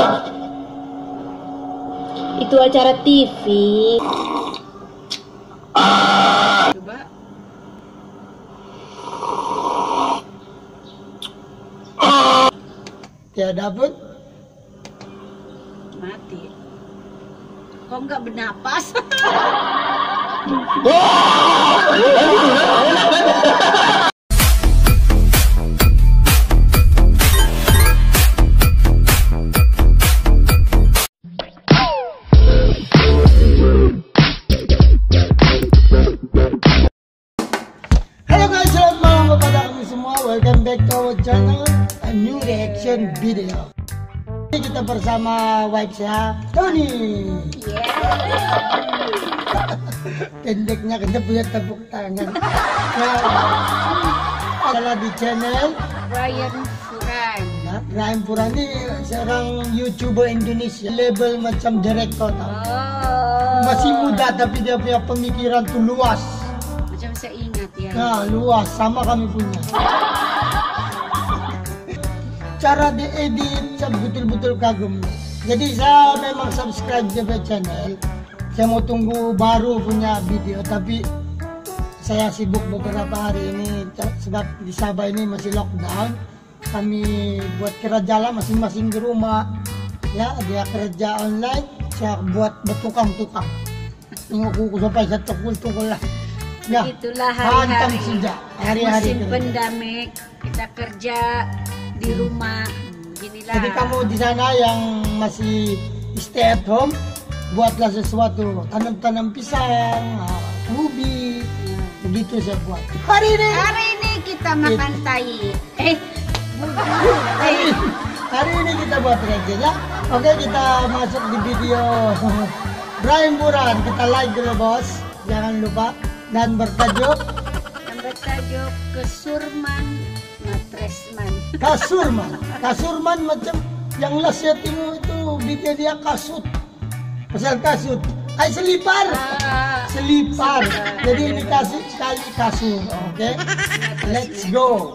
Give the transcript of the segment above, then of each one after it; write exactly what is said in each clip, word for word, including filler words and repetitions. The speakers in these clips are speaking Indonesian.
Itu acara T V. Coba. Tiada pun Mati. Kok nggak bernapas? Halo guys, selamat malam kepada kami semua. Welcome back to our channel, a new reaction video. Ini kita bersama wife saya, Tony. Pendeknya kita punya tepuk tangan. Nah, adalah di channel Ryan Furan. nah, Ryan Furan ini seorang YouTuber Indonesia, label macam direktur. Oh. Masih muda tapi dia punya pemikiran tuh luas. Macam saya ingat ya. Nah, luas sama kami punya. Cara diedit saya betul-betul kagum. Jadi saya memang subscribe dia channel. Saya mau tunggu baru punya video, tapi saya sibuk beberapa hari ini sebab di Sabah ini masih lockdown. Kami buat kerja lah masing-masing di rumah. Ya, dia kerja online, saya buat bertukang-tukang. Tengok kuku sampai saya tukul-tukul lah. Ya, Itulah hantam hari-hari saja. Hari-hari musim kerja. pandemik, kita kerja di rumah. Ginilah. Jadi kamu di sana yang masih stay at home, buatlah sesuatu, tanam-tanam pisang, ah, ubi, begitu saya buat. Hari ini, Hari ini kita makan tai. Eh, hari, hari ini kita buat reaction ya. Oke, kita masuk di video Ryan Furan. Kita like dulu bos, jangan lupa, dan bertajuk yang bertajuk Kesurman Matresman. Kasurman. Kasurman macam yang last saya tengok itu video dia kasut. Pasal kasut. Ay, selipar. Ah, Selipar. Jadi ini kasut sekali kasur. Oke. Let's go.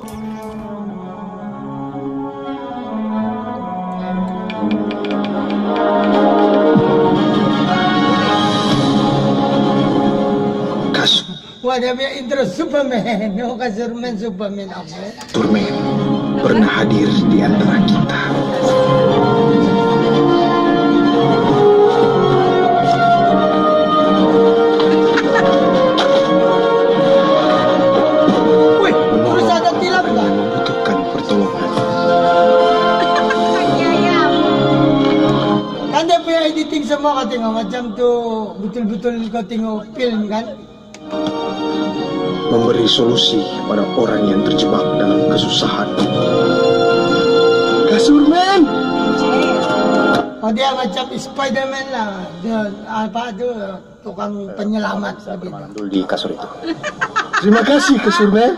Kasut Wah, dia punya intro Superman. Oh, Kasurman Superman. Oke. Turmen pernah hadir di antara kita. Wih, terus ada tilam nggak? Membutuhkan pertolongan. Kan dia punya editing semua kau tengok. Macam tuh betul-betul kau tengok film kan. Memberi solusi pada orang yang terjebak dalam kesusahan. Kasurman. Oh, dia macam Spiderman lah. Dia apa tuh tukang penyelamat begitu. Mandul di kasur itu. Terima kasih Kasurman.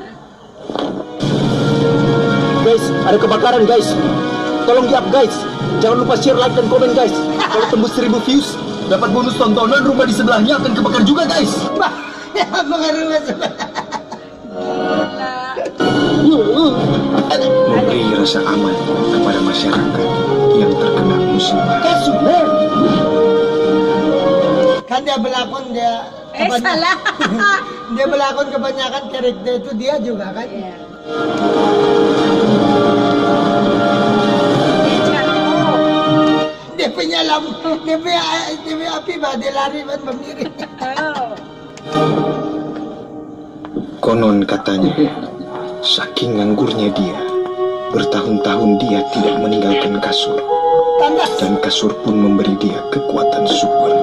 Guys, ada kebakaran guys. Tolong di up guys. Jangan lupa share, like, dan komen guys. Kalau tembus seribu views, dapat bonus tontonan. Rumah di sebelahnya akan kebakar juga guys. Bah, ya mengaruh sebelah. Memberi rasa aman kepada masyarakat yang terkena musibah. Kasurman. Kan dia berlakon dia. Eh, salah. Dia berlakon kebanyakan karakter itu dia juga kan. Iya. Dia punya lam, dia punya, dia punya api bah, dia lari ban berdiri. Konon katanya, saking nganggurnya dia, bertahun-tahun dia tidak meninggalkan kasur. Tandas. Dan kasur pun memberi dia kekuatan super.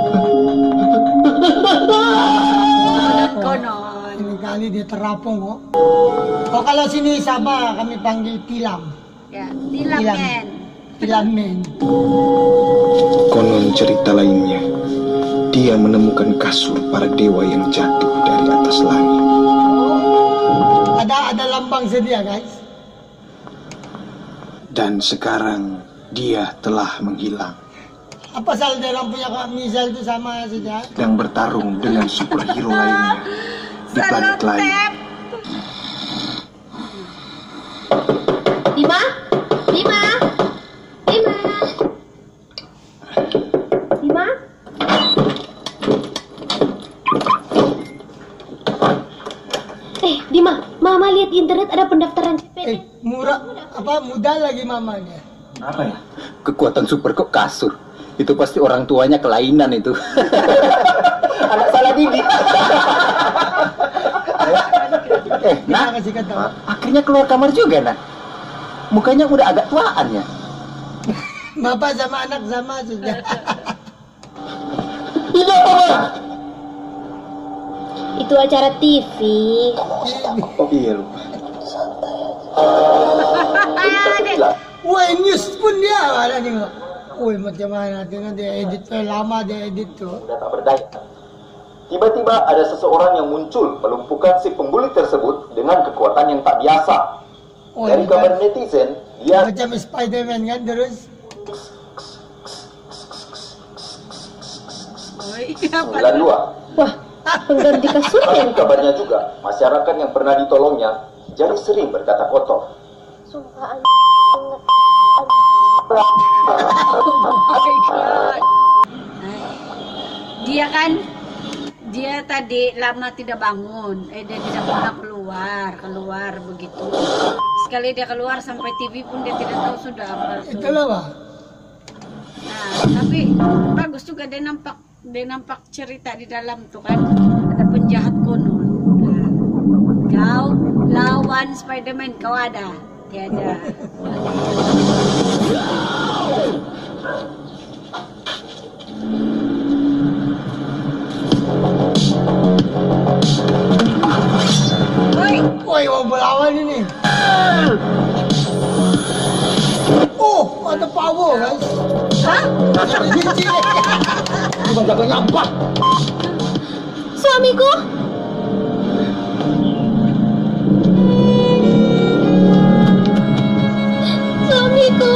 Konon. Ini kali dia terapung kok. Oh, kalau sini Sabah kami panggil tilam. Ya, tilamen. Tilamen. Konon cerita lainnya, dia menemukan kasur para dewa yang jatuh dari atas langit. Ada ada lambang sedia guys. Dan sekarang dia telah menghilang. Apa salah dia orang punya misal itu sama saja? Sedang bertarung dengan superhero lainnya di planet lain. Dima? Dima? Dima? Eh, murah apa muda lagi mamanya. Apa ya? Kekuatan super kok kasur. Itu pasti orang tuanya kelainan itu. Anak salah didik. eh, nah, Kasih kata. akhirnya keluar kamar juga, nah. Mukanya udah agak tuaan ya. Bapak sama anak sama sudah. Ini apa, Bang? Itu acara T V. Oh iya lupa. Wah, news pun dia ada nih. Woi, macam mana dengan dia edit lama dia edit tuh. Udah tak berdaya. Tiba-tiba ada seseorang yang muncul melumpuhkan si pembuli tersebut dengan kekuatan yang tak biasa. Oh, Dari iya, kabar kan? netizen, dia Macam Spiderman kan terus. Oh, iya, apa? sembilan dua. Wah, pengganti kasurnya. Dalam kabarnya juga, masyarakat yang pernah ditolongnya jadi sering berkata kotor. Sumpah. Oh my God. Dia kan, dia tadi lama tidak bangun, eh dia tidak pernah keluar, keluar begitu. Sekali dia keluar sampai T V pun dia tidak tahu sudah apa. Itulah, Pak. Nah, tapi bagus juga dia nampak, dia nampak cerita di dalam tuh kan, ada penjahat kuno. Nah, kau lawan Spiderman, kau ada, tiada. Woi, woi mau melawan ini. Oh, ada power guys. Hah? Bukan jaga nyampah. Suamiku. Suamiku.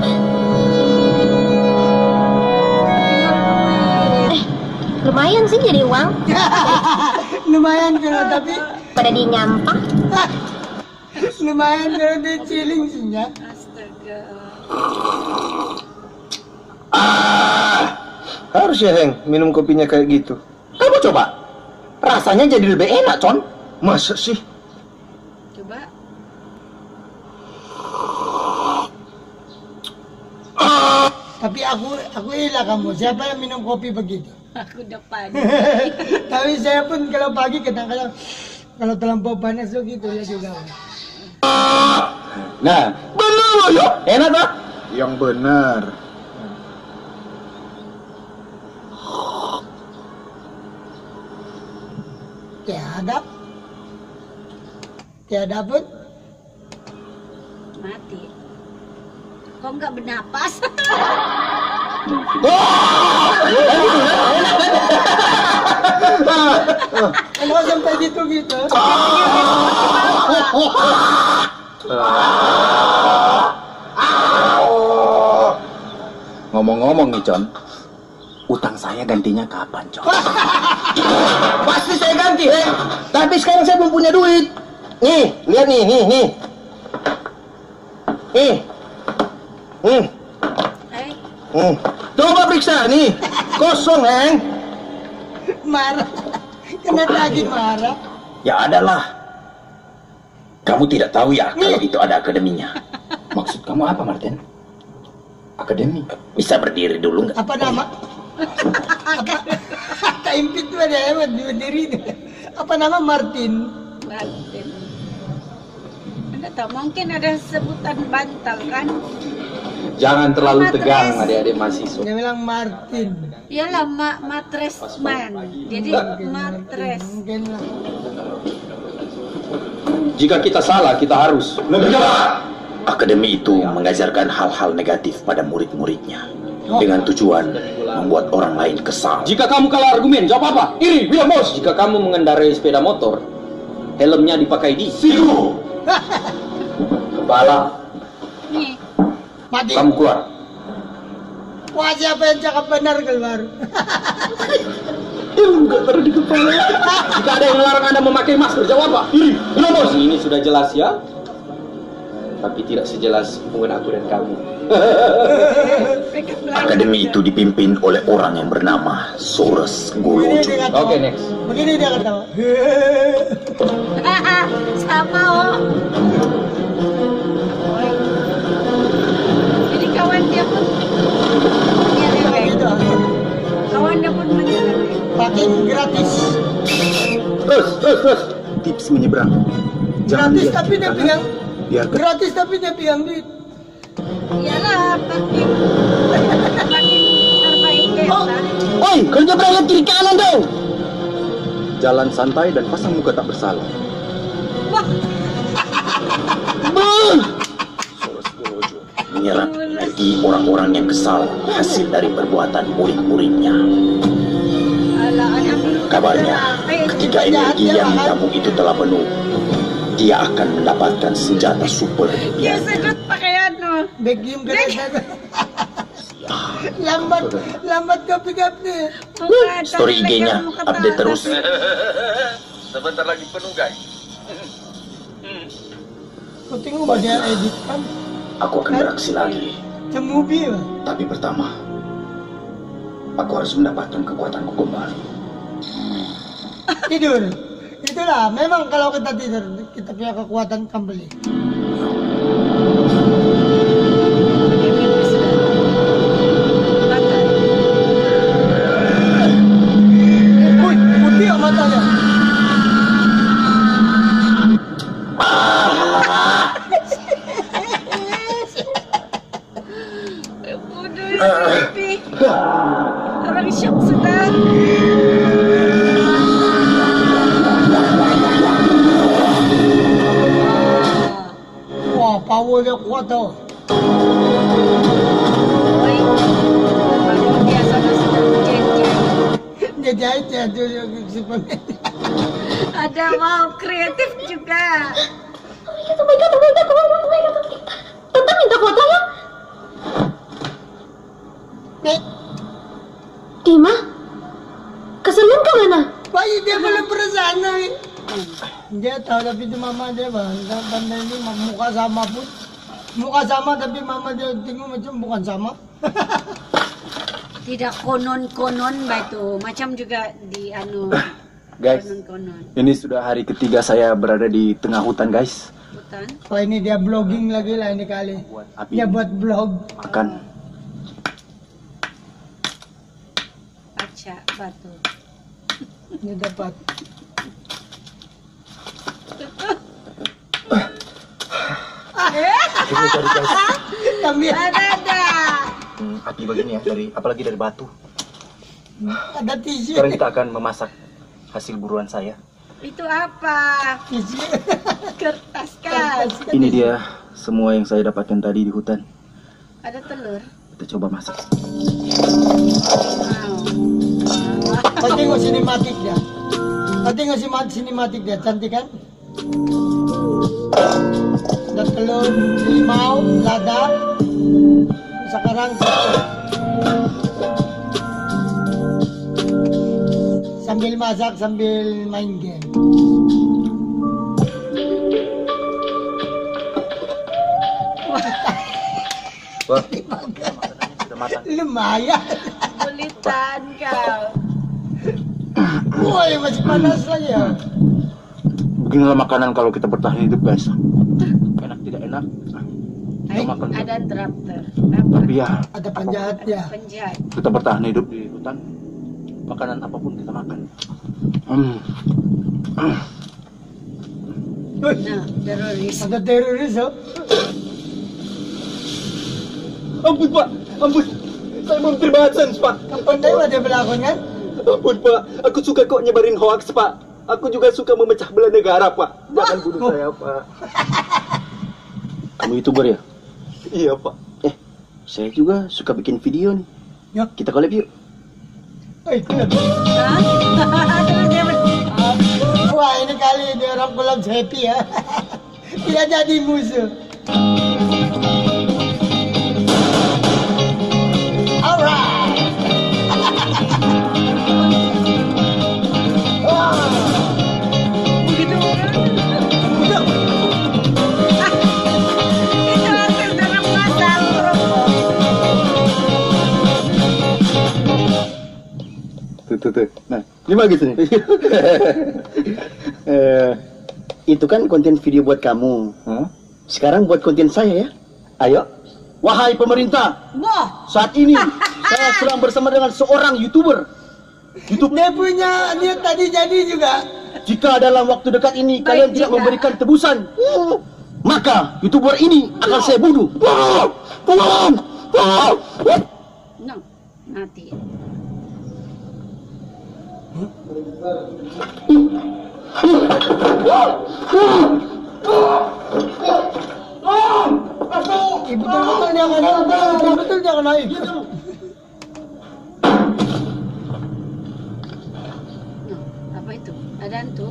Eh, lumayan sih jadi uang. Lumayan kalau tapi Pada di nyampah. lumayan kalau dia chilling sih ya. Astaga. Harus ya, Heng, minum kopinya kayak gitu. Kamu coba. Rasanya jadi lebih enak, Con. Masa sih? Coba. Tapi aku aku ilah kamu. Siapa yang minum kopi begitu? Aku depan. Tapi saya pun kalau pagi kadang-kadang kalau terlampau panas tuh gitu ya juga. Nah, bener loh, yuk. Enak, Pak? Yang benar. Tiada. Tiada pun. Mati. Kok nggak bernapas? Kalau sampai gitu gitu. Ngomong-ngomong nih, Con. Utang saya gantinya kapan, Con? Pasti saya ganti, Heng. Tapi sekarang saya belum punya duit. Nih, lihat nih, nih, nih. Nih. Hmm. Eh, Hmm. Coba periksa nih. Kosong, Heng. Marah. Kenapa lagi marah? Ya adalah. Kamu tidak tahu ya kalau itu ada akademinya. Maksud kamu apa, Martin? Akademi? Bisa berdiri dulu nggak? Apa nama? Apa? Tak impit tuh ada hebat berdiri. Apa nama Martin? Martin. Anda tahu mungkin ada sebutan bantal kan? Jangan terlalu Matres. tegang, adik-adik mahasiswa. Dia bilang Martin. Iyalah ma matres man. Jadi matres. Mungkin lah. Jika kita salah, kita harus menjawab. Akademi itu mengajarkan hal-hal negatif pada murid-muridnya dengan tujuan membuat orang lain kesal. Jika kamu kalah argumen, jawab apa? Iri, bilang bos. Jika kamu mengendarai sepeda motor, helmnya dipakai di siku. Kepala, Nih, Mati. kamu keluar. Wah, siapa yang cakap benar keluar? Ilmu gak taruh di kepala. Jika ada yang melarang Anda memakai masker, jawab apa? Iri, bilang bos. Ini sudah jelas ya. Tapi tidak sejelas hubungan aku dan kamu. Akademi itu dipimpin oleh orang yang bernama Soros Begini Golojo. dia kata. Oke, next. Begini dia kata. sama oh. Jadi kawan dia pun menyeleweng. Kawan dia pun menyeleweng. Pakai gratis. Terus, terus, terus. Tips menyeberang. Gratis tapi dia bilang biarkan. gratis tapi dia bilang duit. Iyalah, pakai pakai terbaik deh. Oh. Oi, kau nyebrang kiri kanan dong. Jalan santai dan pasang muka tak bersalah. Wah, Menyerap energi orang-orang yang kesal hasil dari perbuatan murid-muridnya. alah alhamdulillah. Kabarnya, ketika energi yang ditampung itu telah penuh, dia akan mendapatkan senjata super Dia impian. sedut pakaian no. Bagium gratis. Lambat, lambat kopi-kopi. Muka Story I G-nya update terus. Sebentar lagi penuh guys. Kau tengok bahwa dia edit kan? Aku akan beraksi lagi. Cemubi lah. Tapi pertama, aku harus mendapatkan kekuatanku kembali. Tidur. Itulah, memang kalau kita tidur, kita punya kekuatan kembali. Wih, putih ya matanya. Bodoh ini. Orang syok sudah. Wah, power dia kuat tau. Oi, baru biasa sudah jeng-jeng. Dia jahit ya, tu Superman. Ada mau kreatif juga. Oh my god, oh my god, oh my god, oh my god. Tentang minta foto ya? Nek, Dima? Keselin ke mana? bayi dia belum perasaan nih. Dia tahu tapi itu mama dia bang. Dan benda ini muka sama pun. Muka sama tapi mama dia tengok macam bukan sama. Tidak konon-konon batu, macam juga di anu. Guys, Konon-konon. ini sudah hari ketiga saya berada di tengah hutan guys. Hutan. Wah ini dia vlogging lagi lah ini kali. Buat api Dia buat vlog. makan. Paca batu. Ini dapat. Ini cari guys. Kami Ada ada. Hmm, api begini ya, dari apalagi dari batu. ada tisu. Sekarang kita akan memasak hasil buruan saya. Itu apa? Tisu. Kertas kan. Ini dia semua yang saya dapatkan tadi di hutan. Ada telur. Kita coba masak. Wow. Kau tengok sinematik dia. Kau tengok sini- sinematik dia, cantik kan? Ada telur, limau, lada. Sekarang satu. Sambil masak, sambil main game. Wah, makanannya sudah matang. Lumayan. Kulitan kau. Woi, masih panas lagi ya. Beginilah makanan kalau kita bertahan hidup guys. Enak tidak enak. Ay, Kita makan. ada traktor. Apa? Tapi ya, Ada penjahat Ada ya. penjahat. kita bertahan hidup di hutan. Makanan apapun kita makan. Hmm. Woi, Nah, teroris. ada teroris oh. Ampun pak, ampun. Saya mau terima chance pak. Ang pandai mo dia berlakon kan? Ampun pak, aku suka kok nyebarin hoax pak. Aku juga suka memecah belah negara pak. Jangan bunuh saya pak. Kamu YouTuber ya? Iya pak. Eh, saya juga suka bikin video nih. Yo, Kita collab yuk. oi, kulab. Hah? Terus dia ber- Wah, ini kali dia orang kulab happy ya. Tidak jadi musuh. Alright. begitu kan? Udah. Itu hasil dalam masak, bro. Tuh, tuh, tuh. Nah, ini bagus nih. Eh, itu kan konten video buat kamu. Hah? Sekarang buat konten saya ya. Ayo. Wahai pemerintah, Wah, saat ini saya sedang bersama dengan seorang YouTuber. YouTube. Dia punya, dia tadi jadi juga. Jika dalam waktu dekat ini Baik kalian tidak juga. memberikan tebusan, maka YouTuber ini akan saya bunuh. no, mati. Eh, betul-betul dia akan, betul-betul dia akan naik. No, apa itu? Ada hantu?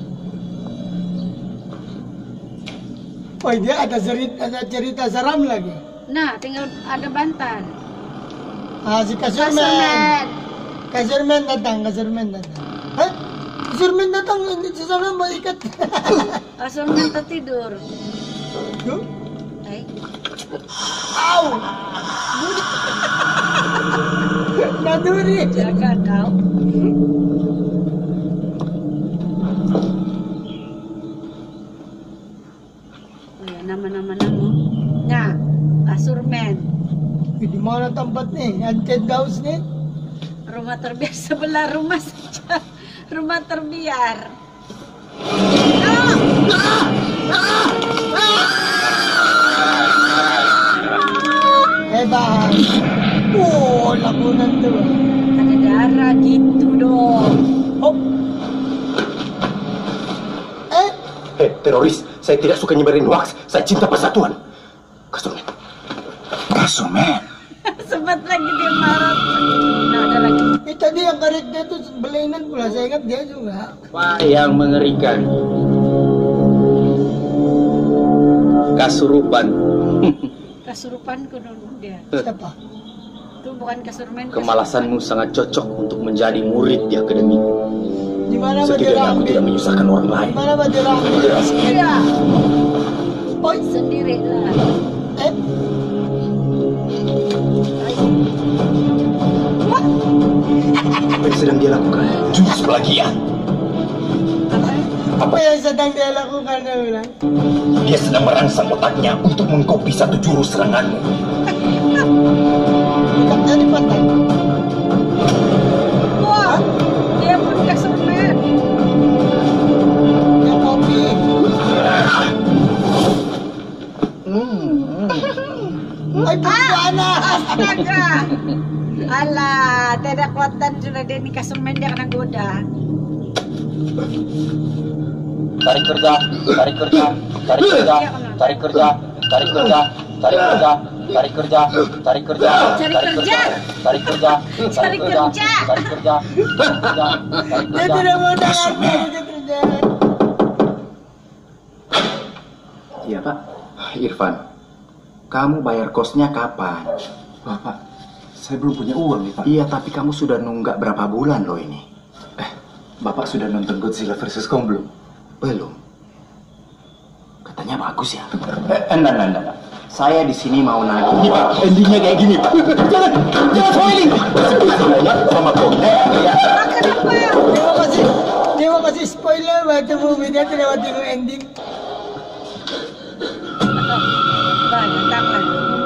Oh, dia ada cerita, ada cerita seram lagi. Nah, tinggal ada Bantan. Ah, si Kasurman. Kasurman. Kasurman datang, Kasurman datang. Hah? Kasurman datang, hindi si sana mau ikat. Kasurman tertidur. Tuh. Eh, Au! Naduri. jaga kau. Oh ya, nama-nama nama. Nah, Kasurman. Di mana tempatnya? Haunted house nih? Rumah terbiar sebelah rumah saja. Rumah terbiar. Hebat. Oh, lakunan tuh. Ada darah gitu dong. Oh. Eh, Eh, teroris, saya tidak suka nyebarin hoax. Saya cinta persatuan. Kasurman. Kasurman. Sempat lagi dia marah. Nah, ada lagi. eh tadi yang karet dia tuh belengan pula. Saya ingat dia juga. Apa yang mengerikan? Kasurupan. Kasurupanku dulu dia. Siapa? Itu bukan Kasurman. Kemalasanmu sangat cocok untuk menjadi murid di akademi. Di mana Setidaknya aku Badirambi? tidak menyusahkan orang lain. Di mana Badirambi? Iya. Oh, Sendiri lah. eh, Apa yang sedang dia lakukan? Jurus plagiat. Apa? apa yang sedang dia lakukan dia bilang? Dia sedang merangsang otaknya untuk mengkopi satu jurus seranganmu. Otaknya dipatah. Wah, dia pun Kasurman. Dia kopi. Ay, paana. Astaga. Alah, tidak kuatan sudah dia ni Kasurman dia kena goda. Cari kerja, cari kerja, cari kerja, cari kerja, cari kerja, cari kerja, cari kerja, cari kerja, Cari kerja. cari kerja, Cari kerja. cari kerja, cari kerja, cari Dia tidak mau dengar dia kerja. Iya Pak. Irfan, kamu bayar kosnya kapan? Bapak, saya belum punya uang nih Pak. Iya, tapi kamu sudah nunggak berapa bulan loh ini? Eh, Bapak sudah nonton Godzilla versus Kong belum? Belum. Katanya bagus ya. Eh, enggak, enggak, enggak. Saya di sini mau nagih. Ini Pak, endingnya kayak gini Pak. Jangan, jangan spoiling. Sama Kong. Terima kasih. Terima kasih spoiler waktu movie dia tidak mau tengok ending. Bah, datang lah.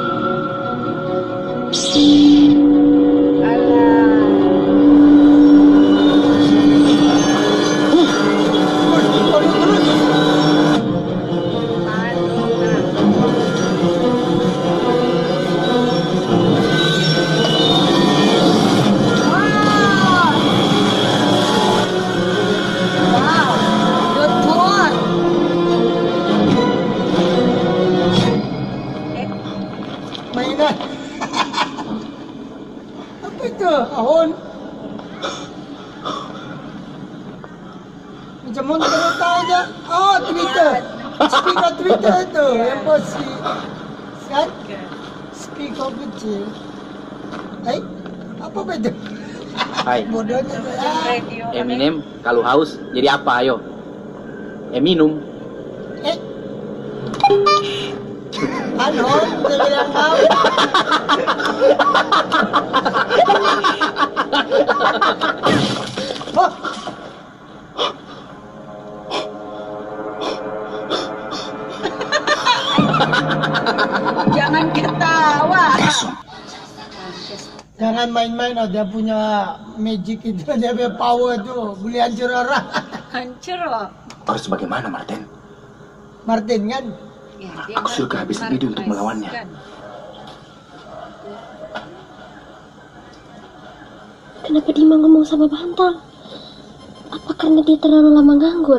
Alah. Mainan. Apa itu? Ahon. Macam mana terus tahu aja? Oh, Twitter. Speaker Twitter itu yang bos si kan? Speaker kecil. Eh, apa itu? Hai, Bodohnya. Ah, Radio. Eminem, kalau haus jadi apa ayo? Eminum. eh. Ano? Dia bilang kau. Oh. ketawa. Jangan main-main, oh dia punya magic itu, dia punya power tuh, boleh hancur orang. Hancur loh. Harus bagaimana, Martin? Martin kan? Ya, dia Aku sudah kehabisan ide untuk melawannya. kan. Kenapa Dima ngomong sama Bantal? Apa karena dia terlalu lama nganggur?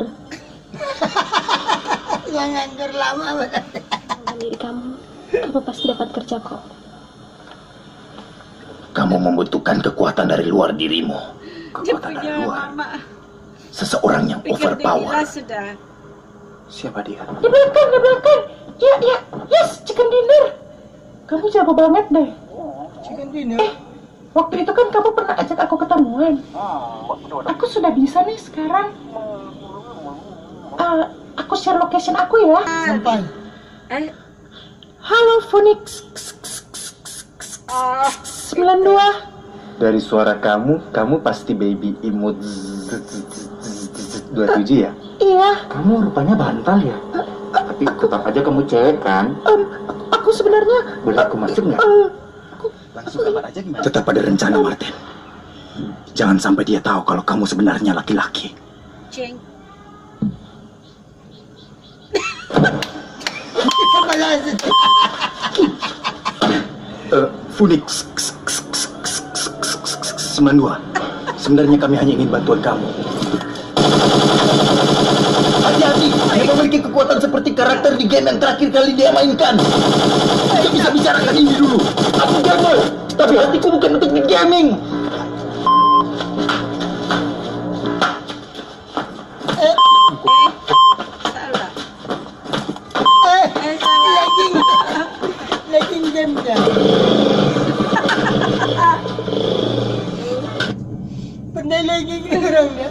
Yang nganggur lama berarti. Dengan diri kamu, kamu pasti dapat kerja kok. Kamu membutuhkan kekuatan dari luar dirimu. Dia Kekuatan dari punya luar. mama. Seseorang yang Pikir dia overpower. gila sudah. Siapa dia? Di belakang, di belakang. Ya, ya, yes, chicken dinner. Kamu jago banget deh. Chicken dinner. Waktu itu kan kamu pernah ajak aku ketemuan. Aku sudah bisa nih sekarang. Uh, aku share location aku ya. Sampai. Eh, Halo Phoenix oh, sembilan dua. Dari suara kamu, kamu pasti baby imut dua puluh tujuh ya? Iya, Kamu rupanya Bantal ya? Tapi tetap aja kamu cewek kan? um, aku sebenarnya Boleh aku masuk nggak? uh, Langsung kamar aja gimana? Tetap ada rencana, Martin. Jangan sampai dia tahu kalau kamu sebenarnya laki-laki. Ceng. Uh, Phoenix sembilan dua. Sebenarnya kami hanya ingin bantuan kamu. Hati-hati, dia memiliki kekuatan seperti karakter di game yang terakhir kali dia mainkan. Kita bisa bicarakan ini dulu. Aku gamer, tapi hatiku bukan untuk di gaming. Eh, salah. Eh, Eh, salah. lagging. Lagging game dia. Pandai lagging orang dia.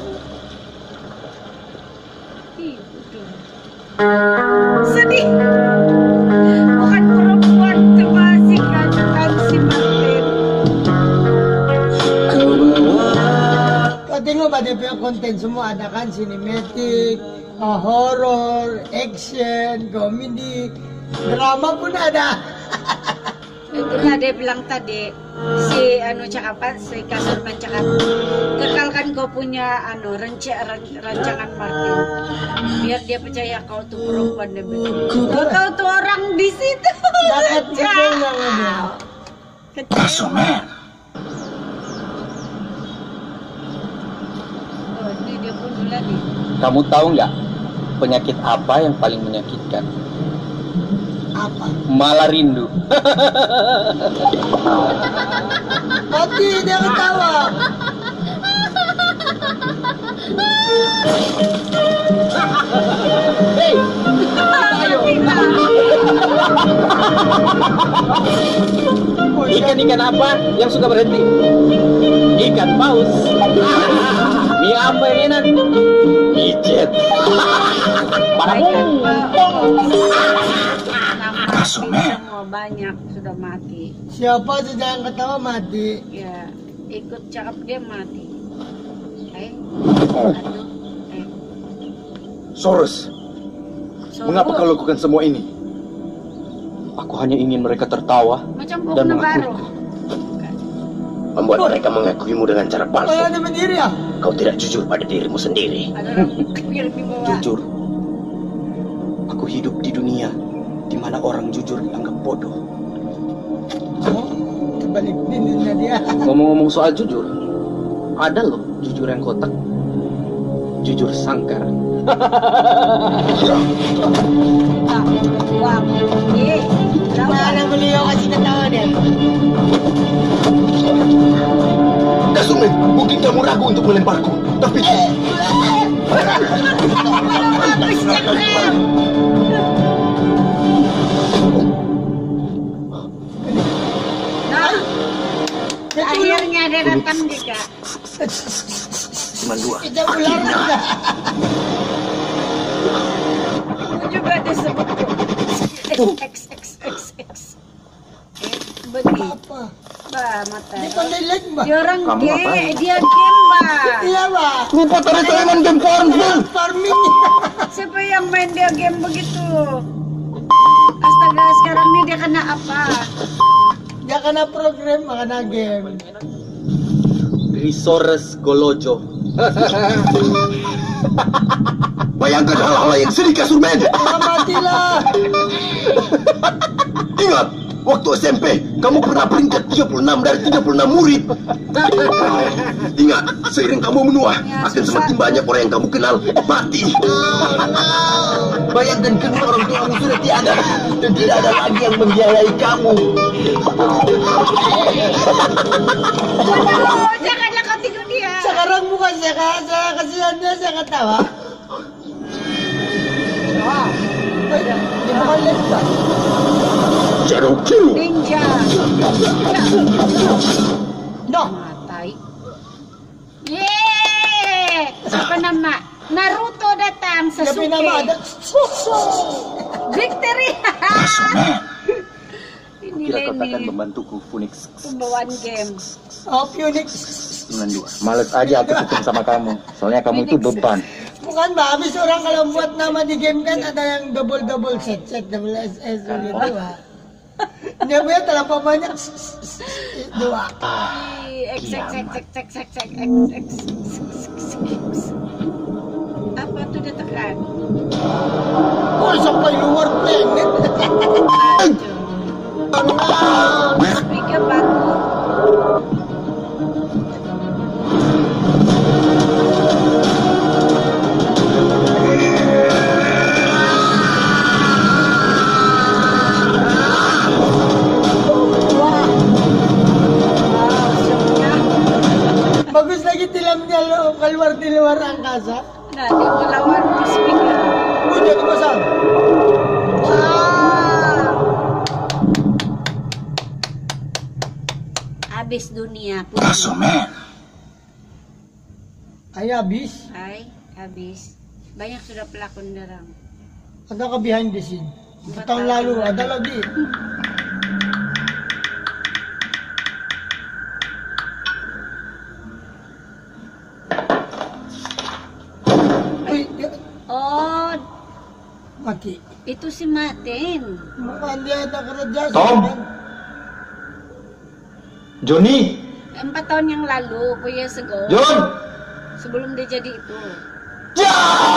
Ih, betul. Sedih. Bukan perempuan termasih kan si Martin. Kau tengok pada pihak konten semua ada kan, cinematic, uh, horror, action, komedi, drama pun ada. Itulah dia bilang tadi, si anu cakap apa, si Kasurman cakap, kekalkan kau punya anu renca, ran, rancangan Martin, biar dia percaya kau tuh perempuan dan betul. Kau tahu tuh orang di situ. Dapat juga namanya. Kecewa. Oh, ini dia bunuh lagi. Kamu tahu nggak penyakit apa yang paling menyakitkan? Apa? Malah rindu. Mati dia ketawa. Hei, ayo. Ikan-ikan apa yang suka berhenti? Ikan paus. Mie apa yang enak? Mie jet. Parabung. Kasumen. Semua banyak sudah mati. Siapa saja yang ketawa mati. Ya, ikut cakap dia mati. Eh, aduh, eh. Soros, So, mengapa kau lakukan semua ini? Aku hanya ingin mereka tertawa macam dan bukan baru. mengakuiku. Membuat mereka mengakuimu dengan cara Kau palsu. ada berdiri ya? Kau tidak jujur pada dirimu sendiri. Ada orang yang di bawah. Jujur, aku hidup di dunia di mana orang jujur dianggap bodoh. Oh, kebalik dunia dia. Ngomong-ngomong soal jujur, ada loh jujur yang kotak, jujur sangkar. Ah, wah, eh, Mana beliau kasih ketawa dia? Kasumen, mungkin kamu ragu untuk melemparku, tapi Nah, akhirnya dia datang juga. cuma dua. Kita ular juga. Itu juga disebut X X X X. Eh, begitu. Apa? Bah, mata. Dia pandai lag, Mbak. Dia orang Kamu game, ngapain? dia game, bah. Iya, Mbak. Lupa tadi saya main game farmville. Farming. Siapa yang main dia game begitu? Astaga. astaga, sekarang nih dia kena apa? Dia kena program, kena game. Resource Golojo. Bayangkan hal-hal yang sedih Kasurmen. Ya matilah. Ingat, waktu S M P, kamu pernah peringkat tiga puluh enam dari tiga puluh enam murid. Ingat, seiring kamu menua, akan semakin banyak orang yang kamu kenal mati. Bayangkan kedua orang tuamu sudah tiada, dan tidak ada lagi yang membiayai kamu. Oh, janganlah kau tidur dia. Sekarang bukan saya, saya kasihan dia, saya ketawa. Wah, Dia bukan Lesta. Shadow Kill. ninja. No. Matai. Yeay! Apa nama? Naruto datang, Dia Sasuke. punya nama ada. Victory. Ini Kira kau akan Lenny. membantuku, Phoenix. Pembawaan game. Oh, Phoenix. Dengan dua. Males aja aku ketemu sama kamu. Soalnya kamu itu beban. Bukan Mbak, habis orang kalau buat nama di game kan ada yang double-double set, set, double S S, gitu Pak. Dia punya terlalu banyak dua. X X X X X X X X X. Apa tuh dia tekan? Oh, sampai luar planet. Aduh. Speaker baru. Bagus lagi tilamnya lo keluar di luar angkasa. Nah, dia mau lawan ke speaker. Oh, jadi pasang. Wow. Habis dunia pun. Kasurmen. Ayo habis. Hai, habis. Banyak sudah pelakon derang. Ada ke behind the scene. Tahun lalu ada lagi. Uy, dia Oh, mati. itu si Martin. Bukan dia ada kerja. Tom. kan? Johnny, Empat tahun yang lalu, four years ago. John. Sebelum dia jadi itu. Ya.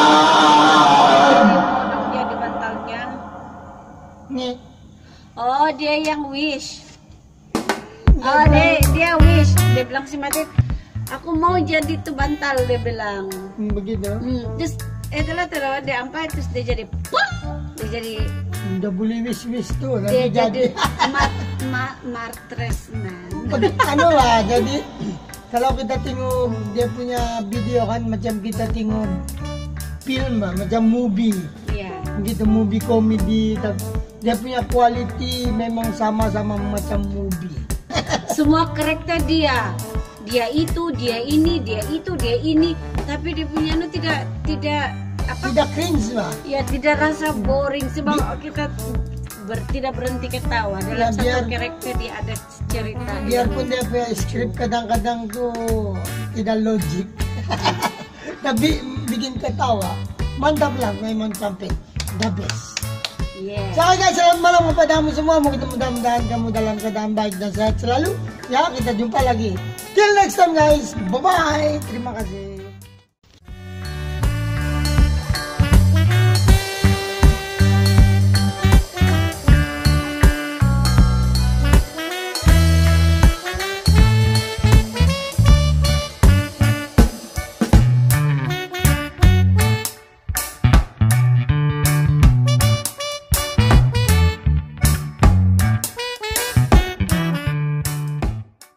Kodok dia di bantalnya. Nih. Oh, dia yang wish. Oh, dia, dia wish. Dia bilang si Martin, aku mau jadi tuh bantal, dia bilang. Hmm, begitu. Hmm, terus eh telah telah dia angkat terus dia jadi pum, dia jadi Udah boleh wish-wish tuh. dia Nanti jadi jadi. mat ma, martres man. Ano lah, jadi kalau kita tengok dia punya video kan macam kita tengok film lah, macam movie. Iya. Gitu movie komedi, tapi dia punya quality memang sama-sama macam movie. Semua karakter dia, dia itu, dia ini, dia itu, dia ini, tapi dia punya nu tidak tidak apa? Tidak cringe lah. Ya tidak rasa boring sebab kita ber, tidak berhenti ketawa dalam Ya, satu biar- karakter dia ada cerita. Biarpun dia punya script kadang-kadang tuh tidak logik, tapi bikin ketawa. Mantap lah memang sampai the best. Yeah. So guys, selamat malam kepada kamu semua. Mau kita mudah-mudahan kamu dalam keadaan baik dan sehat selalu. Ya, kita jumpa lagi. Till next time guys. Bye-bye. Terima kasih.